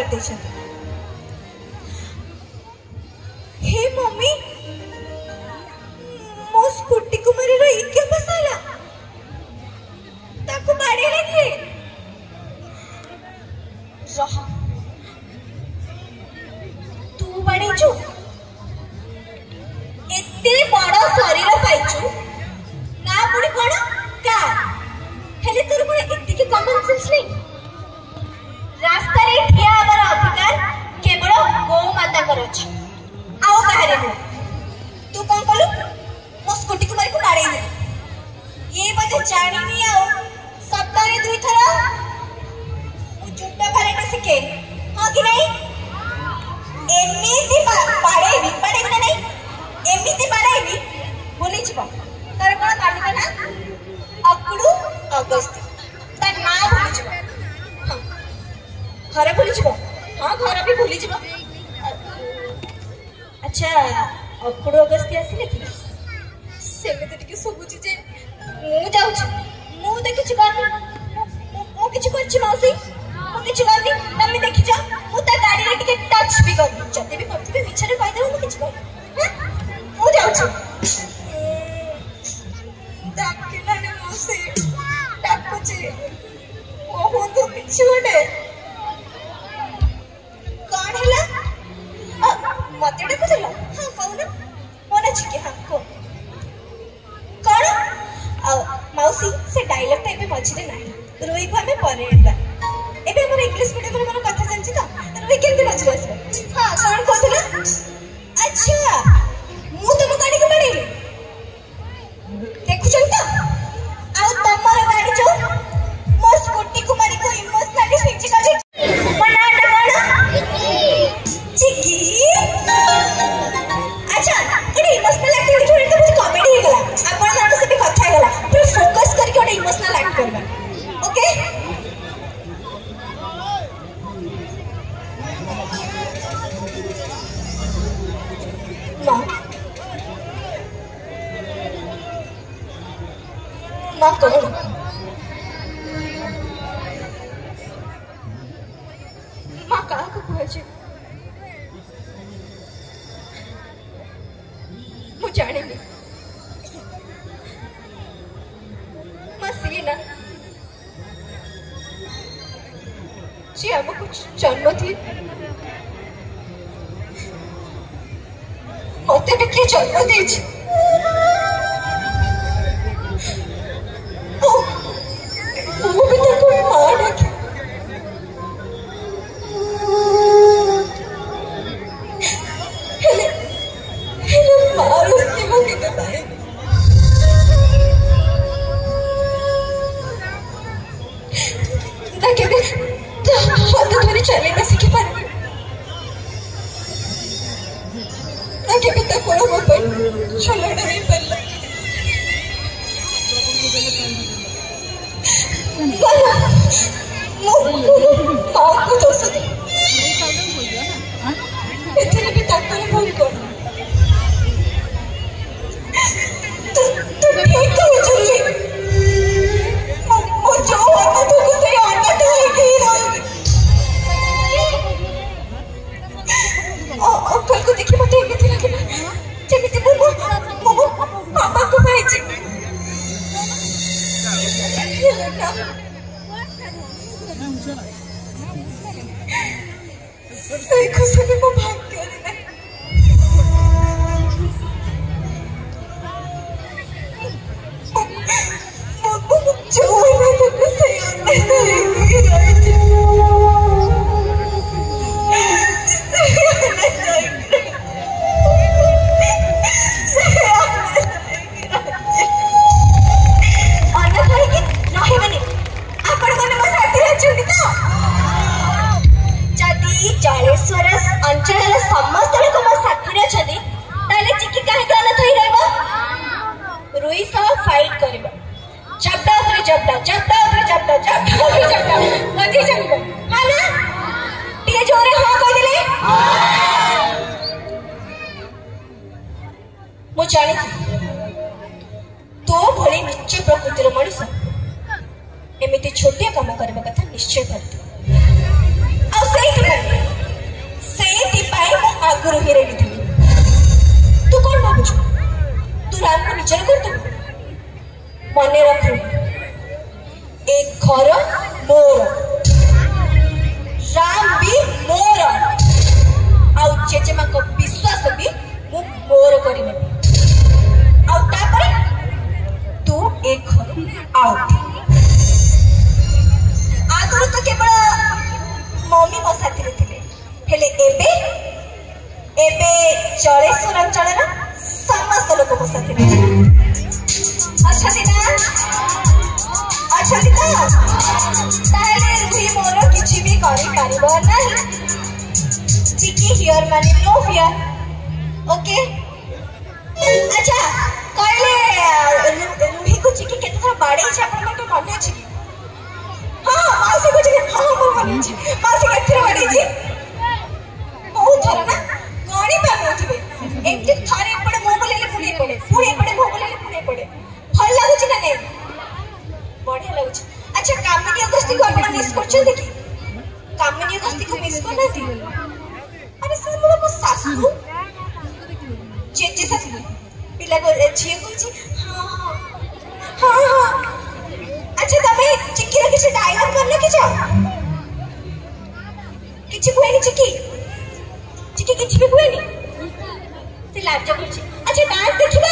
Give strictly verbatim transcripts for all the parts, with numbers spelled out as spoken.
कर दे। हे मम्मी मो स्कूटी को मेरे रही क्या बसाला ताको बाड़े लगे रह तू बाड़े छु एते बड़ा शरीर पाइछु ना पुणी कोन का हेले तोर कोन एते के कॉमन सेंस नहीं रास्ता रे ठिया हमारा अधिकार केवल गौ माता कर अछि आओ कहारे हो तू कौन कलु मो स्कूटी को मारी को बाड़े दे ये बजे जानी नहीं आओ सप्ताह रे दुई थरा मु जुट्टा भरेटा सिखे हां कि नहीं एमिति बाड़े भी बाड़े भी नहीं एमिति बाड़े भी बोली छिबो तार कोन कालिका ना अकुडू अगस्त ता ना बोली छिबो हां घर बोली छिबो हां घर भी बोली छिबो अच्छा अकुडू अगस्त आसिले कि सेमे तो टिके सबुची जे मु जाउ छि मु त किछ करनी मु किछ करछि मौसी मु किछ करनी तमे देखि जा मु त गाड़ी रे टिके टच भी करनी जते भी करथिबे मिछरे कहि देबो मु किछ करनी हां मु जाउ छि डाकिला ने मौसी डाकु छि ओ तो किछ होडे कोन हला मते डाकु चलो हां कहू ना मोना छि के हां को मौसी से डायलॉग टाइप में मझे ना रोई को हमें परे एबे हमर इंग्लिश मीडियम में मन कथा जानछि त रोई केनते मझे आसे हां कोन कहथला अच्छा मु तुम गाड़ी को बड़े देखु चल त आ तमर गाड़ी जो मो स्कूटी को मारी को इमोशनली फिजिकली बना डबड़ चिकी अच्छा एने इमोशनल एक्टिविटी छोड़ी तो मुझे कॉमेडी हे गला आपण मानको से भी कथा हे गला पूरा फोकस करके ओडे इमोशनल एक्ट करबा ओके ना ना करो मां का को कहजे मु जाने नहीं मसीना जी हमको जन्म थी मते भी किए जन्म देछि ओ वो भी तो कोई मां डाके हेले हेले मारो से वो के बताए ताकि भी हाथ धोने चले ना सीखे पर ताकि भी तक कोड़ा वो पर चलो नहीं पल्ला वाला मो माँ को दोष दे इतने भी तक तो भूल कर तू तू ठीक है चली मो जो होता तो कुछ याद आता है कि ओ कल को देखी मत एमिति लगे जेमिति मो मो पापा को भेजी देखो सभी मो भाग्य रे मो जो होता तो कुछ याद आता है कि अंचल समस्त लोक मो साथी अछदी ताले चिकी काहे गाना थई रहबो रुई सह फाइट करबो जबडा ऊपर जबडा जबडा ऊपर जबडा जबडा ऊपर जबडा मजे जबडा हां ना टिके जोरे हां कह देले मो जानि तो भली निश्चय प्रकृतिर मनुष्य एमिति छोटिया काम करबा कथा निश्चय करते आ सही लोक मो साथी अच्छा दिना अच्छा दिना ताले रुही मोर किछि भी करि पारिबो नाही चिकी हियर माने नो फियर ओके अच्छा कहले रुही को चिकी केते थोड़ा बाड़े छै अपन मन मन अछि हां मासी को चिकी हां मन मन अछि मासी केते बाड़े छै बहुत थोड़ा ना गणी पार नथिबे एमती थारे पड़े मो बोलेले पुणी पड़े पुणी पड़े मो बोलेले पुणी पड़े भल लागुच ना नहीं बढ़िया लागुच अच्छा कामिनी अगस्ती को आपण मिस करछे देखि कामिनी अगस्ती को मिस करना थी अरे सर मोर को सासू जे जे सासू पिला को छिए को छी हां हां हां अच्छा तमे चिक्की रे किछ डायलॉग करले कि जाओ किछ कोइनी चिक्की चिक्की किछ भी कोइनी से लाज करछि अच्छा डांस देखिबा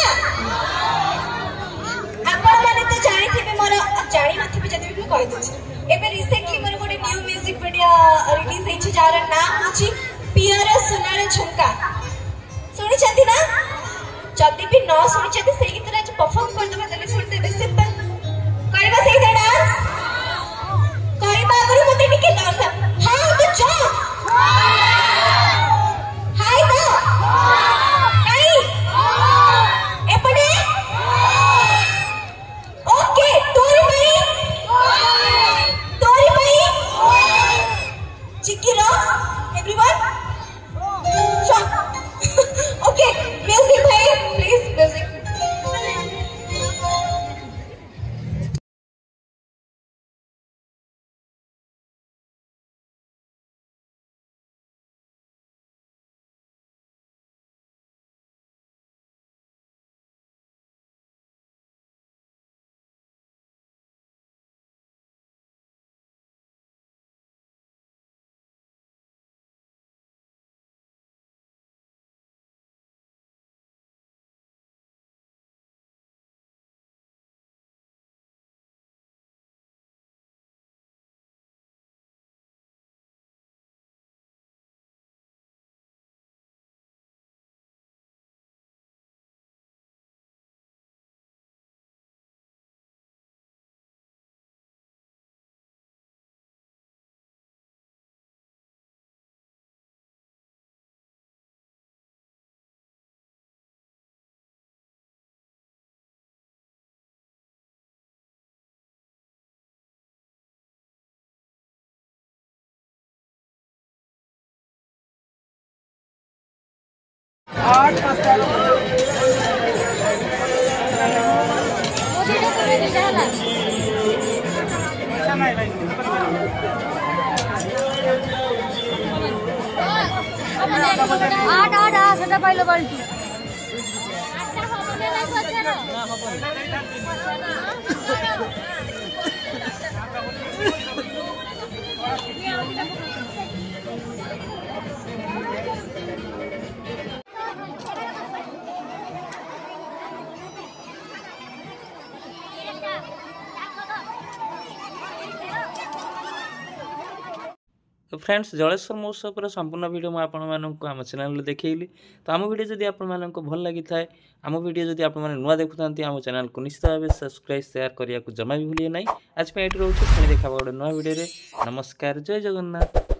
आपण माने तो जानि थिबे मोर जानि नथिबे जदि भी कहि दछि एबे रिसेंटली मोर गोटे न्यू म्यूजिक वीडियो रिलीज हेछि जार नाम होछि पियर सुनार झुमका सुनि छथि ना जदि भी न सुनि छथि सेही गीत आज परफॉर्म कर देबे तले सुनि देबे सिंपल करबा सेही डांस कहबा अगर मते टिके डांस हां तो जा हाय तो नहीं एपड़े ओके तोरी भाई तोरी भाई Chikki rocks everyone okay music भाई प्लीज म्यूजिक आठ पाँच आठ आठ आठ सेटा पाइलो बाल्टी तो फ्रेंड्स जलेश्वर महोत्सव पर संपूर्ण वीडियो मैं आपण मानक आम चैनल देखली तो आम वीडियो जदि आपण मानक भल लगी थाए आम वीडियो जदि आपण माने नुआ देखुता आम चैनल को निश्चित भाव सब्सक्राइब शेयर करने को जमा भी भूलिए ना आज पे ये रोचे पुणी देखा गोटे नुआ वीडियो नमस्कार जय जगन्नाथ।